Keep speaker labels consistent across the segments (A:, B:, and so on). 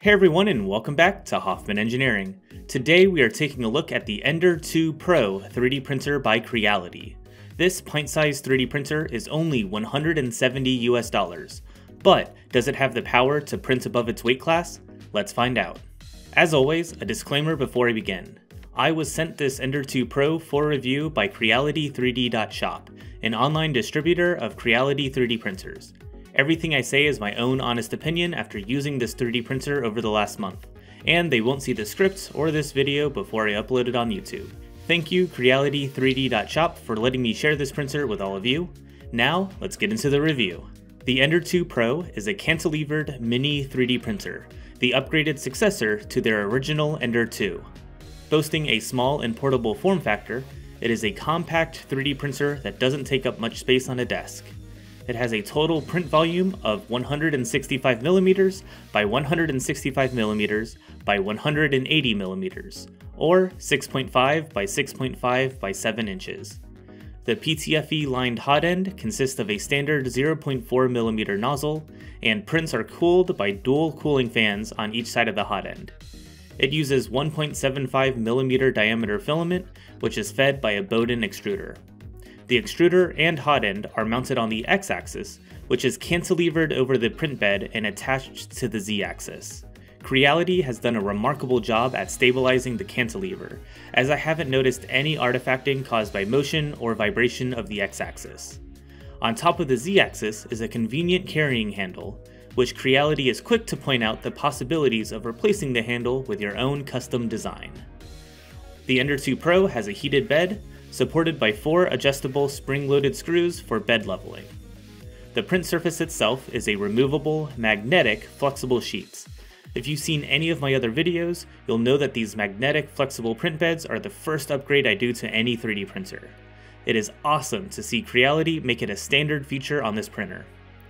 A: Hey everyone, and welcome back to Hoffman Engineering. Today we are taking a look at the Ender-2 Pro 3D printer by Creality. This pint-sized 3D printer is only $170 US, but does it have the power to print above its weight class? Let's find out. As always, a disclaimer before I begin. I was sent this Ender-2 Pro for review by Creality3D.shop, an online distributor of Creality 3D printers. Everything I say is my own honest opinion after using this 3D printer over the last month, and they won't see the script or this video before I upload it on YouTube. Thank you Creality3D.shop for letting me share this printer with all of you. Now, let's get into the review. The Ender-2 Pro is a cantilevered mini 3D printer, the upgraded successor to their original Ender-2. Boasting a small and portable form factor, it is a compact 3D printer that doesn't take up much space on a desk. It has a total print volume of 165mm by 165mm by 180mm, or 6.5 by 6.5 by 7 inches. The PTFE lined hot end consists of a standard 0.4mm nozzle, and prints are cooled by dual cooling fans on each side of the hot end. It uses 1.75mm diameter filament, which is fed by a Bowden extruder. The extruder and hot end are mounted on the x-axis, which is cantilevered over the print bed and attached to the z-axis. Creality has done a remarkable job at stabilizing the cantilever, as I haven't noticed any artifacting caused by motion or vibration of the x-axis. On top of the z-axis is a convenient carrying handle, which Creality is quick to point out the possibilities of replacing the handle with your own custom design. The Ender-2 Pro has a heated bed, supported by 4 adjustable spring-loaded screws for bed leveling. The print surface itself is a removable, magnetic, flexible sheet. If you've seen any of my other videos, you'll know that these magnetic, flexible print beds are the first upgrade I do to any 3D printer. It is awesome to see Creality make it a standard feature on this printer.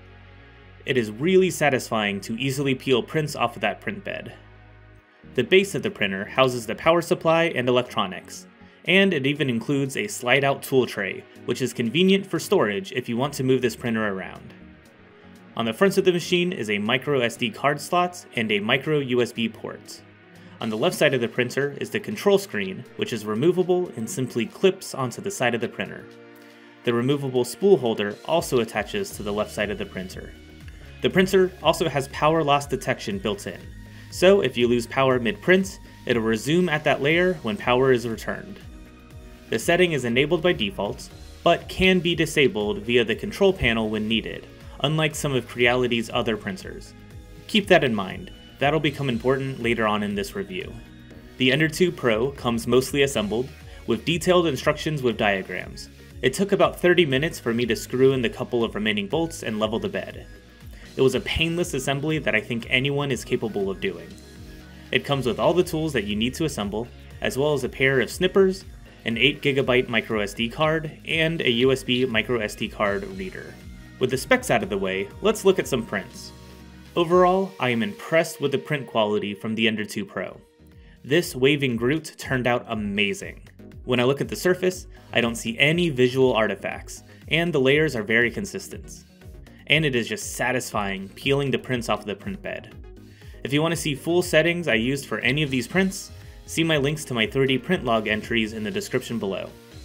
A: It is really satisfying to easily peel prints off of that print bed. The base of the printer houses the power supply and electronics, and it even includes a slide-out tool tray, which is convenient for storage if you want to move this printer around. On the front of the machine is a micro SD card slot and a micro USB port. On the left side of the printer is the control screen, which is removable and simply clips onto the side of the printer. The removable spool holder also attaches to the left side of the printer. The printer also has power loss detection built in, so if you lose power mid-print, it'll resume at that layer when power is returned. The setting is enabled by default, but can be disabled via the control panel when needed, unlike some of Creality's other printers. Keep that in mind, that'll become important later on in this review. The Ender-2 Pro comes mostly assembled, with detailed instructions with diagrams. It took about 30 minutes for me to screw in the couple of remaining bolts and level the bed. It was a painless assembly that I think anyone is capable of doing. It comes with all the tools that you need to assemble, as well as a pair of snippers, an 8GB microSD card, and a USB microSD card reader. With the specs out of the way, let's look at some prints. Overall, I am impressed with the print quality from the Ender-2 Pro. This waving Groot turned out amazing. When I look at the surface, I don't see any visual artifacts, and the layers are very consistent. And it is just satisfying peeling the prints off the print bed. If you want to see full settings I used for any of these prints, see my links to my 3D print log entries in the description below.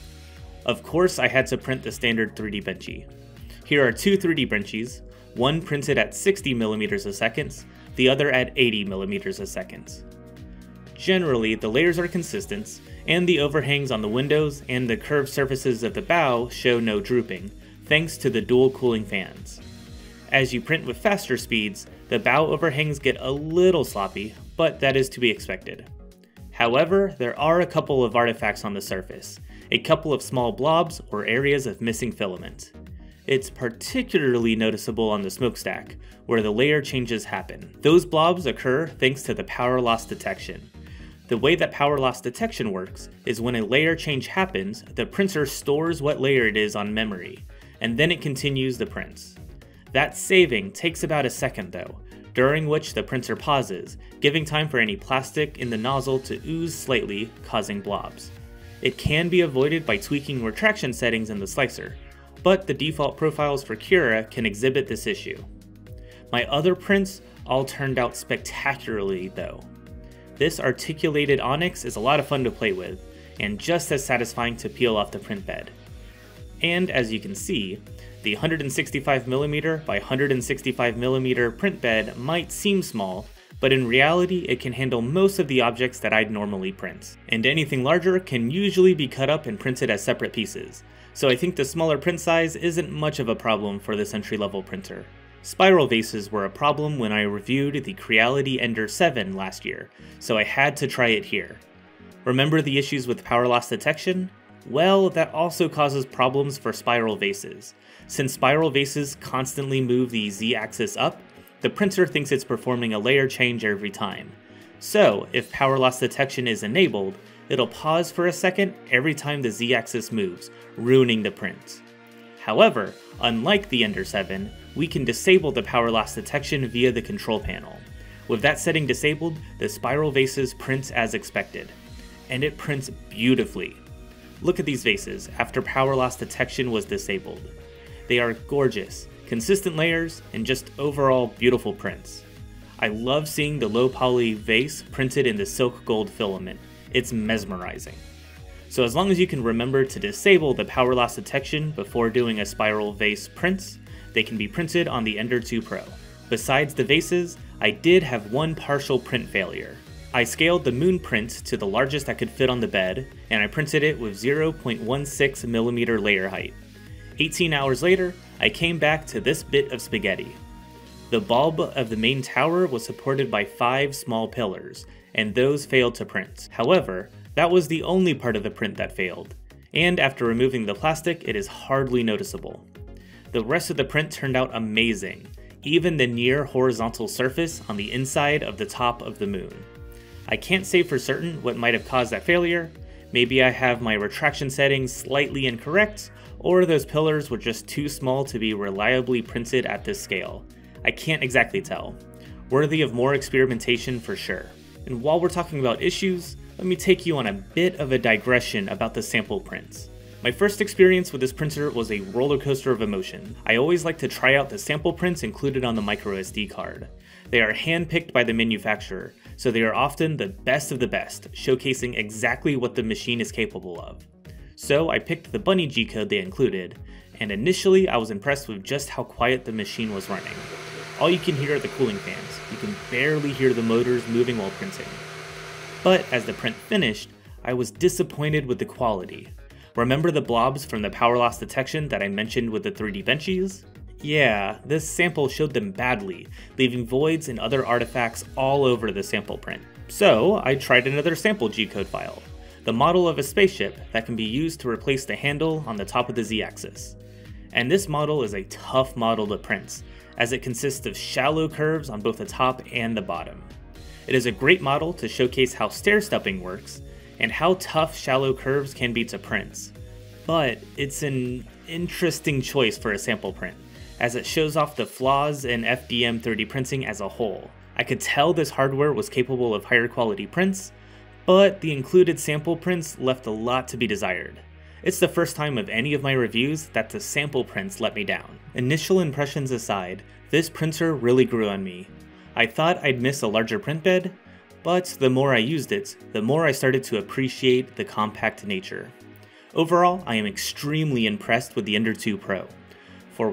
A: Of course, I had to print the standard 3D benchy. Here are 2 3D benchies, one printed at 60mm a second, the other at 80mm a second. Generally, the layers are consistent, and the overhangs on the windows and the curved surfaces of the bow show no drooping, thanks to the dual cooling fans. As you print with faster speeds, the bow overhangs get a little sloppy, but that is to be expected. However, there are a couple of artifacts on the surface, a couple of small blobs or areas of missing filament. It's particularly noticeable on the smokestack, where the layer changes happen. Those blobs occur thanks to the power loss detection. The way that power loss detection works is when a layer change happens, the printer stores what layer it is on memory, and then it continues the prints. That saving takes about a second though, during which the printer pauses, giving time for any plastic in the nozzle to ooze slightly, causing blobs. It can be avoided by tweaking retraction settings in the slicer, but the default profiles for Cura can exhibit this issue. My other prints all turned out spectacularly though. This articulated onyx is a lot of fun to play with, and just as satisfying to peel off the print bed. And as you can see, the 165mm by 165mm print bed might seem small, but in reality it can handle most of the objects that I'd normally print. And anything larger can usually be cut up and printed as separate pieces, so I think the smaller print size isn't much of a problem for this entry-level printer. Spiral vases were a problem when I reviewed the Creality Ender-2 last year, so I had to try it here. Remember the issues with power loss detection? Well, that also causes problems for spiral vases. Since spiral vases constantly move the Z-axis up, the printer thinks it's performing a layer change every time. So, if power loss detection is enabled, it'll pause for a second every time the Z-axis moves, ruining the print. However, unlike the Ender-2, we can disable the power loss detection via the control panel. With that setting disabled, the spiral vases print as expected. And it prints beautifully. Look at these vases after power loss detection was disabled. They are gorgeous, consistent layers, and just overall beautiful prints. I love seeing the low poly vase printed in the silk gold filament. It's mesmerizing. So as long as you can remember to disable the power loss detection before doing a spiral vase print, they can be printed on the Ender-2 Pro. Besides the vases, I did have one partial print failure. I scaled the moon print to the largest I could fit on the bed, and I printed it with 0.16mm layer height. 18 hours later, I came back to this bit of spaghetti. The bulb of the main tower was supported by 5 small pillars, and those failed to print. However, that was the only part of the print that failed, and after removing the plastic, it is hardly noticeable. The rest of the print turned out amazing, even the near horizontal surface on the inside of the top of the moon. I can't say for certain what might have caused that failure. Maybe I have my retraction settings slightly incorrect, or those pillars were just too small to be reliably printed at this scale. I can't exactly tell. Worthy of more experimentation for sure. And while we're talking about issues, let me take you on a bit of a digression about the sample prints. My first experience with this printer was a roller coaster of emotion. I always like to try out the sample prints included on the microSD card. They are hand-picked by the manufacturer, so they are often the best of the best, showcasing exactly what the machine is capable of. So I picked the Bunny G-code they included, and initially I was impressed with just how quiet the machine was running. All you can hear are the cooling fans. You can barely hear the motors moving while printing. But as the print finished, I was disappointed with the quality. Remember the blobs from the power loss detection that I mentioned with the 3D benchies? Yeah, this sample showed them badly, leaving voids and other artifacts all over the sample print. So I tried another sample G-code file, the model of a spaceship that can be used to replace the handle on the top of the Z-axis. And this model is a tough model to print, as it consists of shallow curves on both the top and the bottom. It is a great model to showcase how stair-stepping works, and how tough shallow curves can be to print. But it's an interesting choice for a sample print, as it shows off the flaws in FDM 3D printing as a whole. I could tell this hardware was capable of higher quality prints, but the included sample prints left a lot to be desired. It's the first time of any of my reviews that the sample prints let me down. Initial impressions aside, this printer really grew on me. I thought I'd miss a larger print bed, but the more I used it, the more I started to appreciate the compact nature. Overall, I am extremely impressed with the Ender-2 Pro. For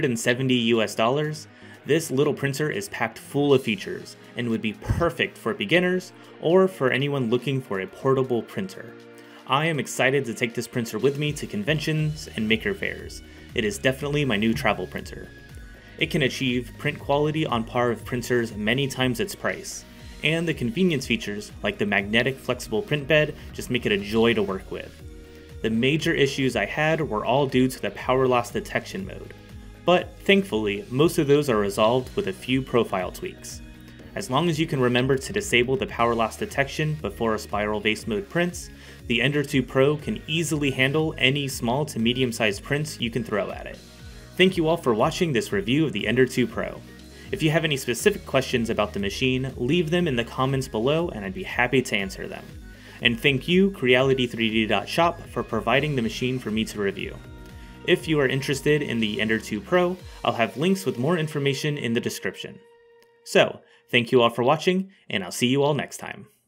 A: $170 US, this little printer is packed full of features and would be perfect for beginners or for anyone looking for a portable printer. I am excited to take this printer with me to conventions and maker fairs. It is definitely my new travel printer. It can achieve print quality on par with printers many times its price, and the convenience features like the magnetic flexible print bed just make it a joy to work with. The major issues I had were all due to the power loss detection mode, but thankfully most of those are resolved with a few profile tweaks. As long as you can remember to disable the power loss detection before a spiral vase mode prints, the Ender-2 Pro can easily handle any small to medium sized prints you can throw at it. Thank you all for watching this review of the Ender-2 Pro. If you have any specific questions about the machine, leave them in the comments below and I'd be happy to answer them. And thank you, Creality3D.shop, for providing the machine for me to review. If you are interested in the Ender-2 Pro, I'll have links with more information in the description. So, Thank you all for watching, and I'll see you all next time.